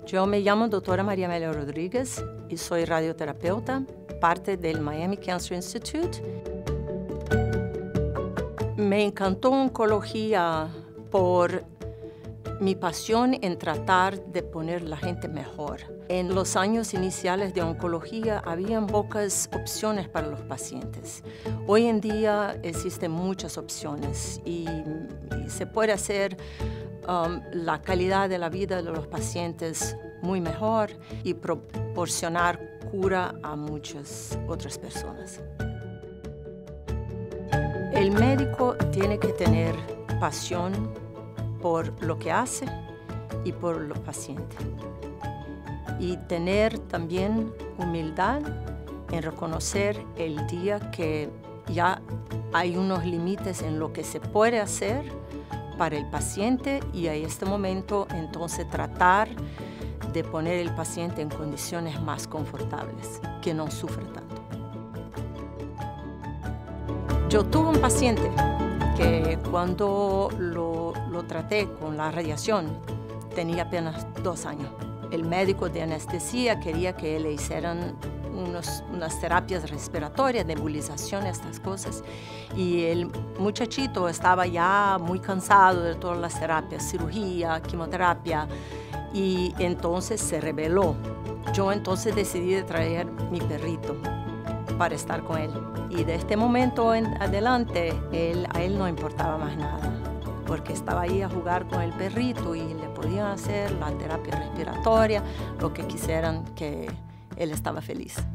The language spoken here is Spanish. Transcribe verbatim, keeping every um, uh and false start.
Yo me llamo doctora María Amelia Rodríguez y soy radioterapeuta, parte del Miami Cancer Institute. Me encantó oncología por mi pasión en tratar de poner la gente mejor. En los años iniciales de oncología habían pocas opciones para los pacientes. Hoy en día existen muchas opciones y, y se puede hacer um, la calidad de la vida de los pacientes muy mejor y proporcionar cura a muchas otras personas. El médico tiene que tener pasión por lo que hace y por los pacientes. Y tener también humildad en reconocer el día que ya hay unos límites en lo que se puede hacer para el paciente y a este momento entonces tratar de poner el paciente en condiciones más confortables, que no sufra tanto. Yo tuve un paciente que cuando lo, lo traté con la radiación tenía apenas dos años. El médico de anestesia quería que le hicieran unos, unas terapias respiratorias, nebulización, estas cosas. Y el muchachito estaba ya muy cansado de todas las terapias, cirugía, quimioterapia, y entonces se rebeló. Yo entonces decidí de traer mi perrito para estar con él. Y de este momento en adelante, él, a él no importaba más nada, porque estaba ahí a jugar con el perrito y le podían hacer la terapia respiratoria, lo que quisieran, que él estaba feliz.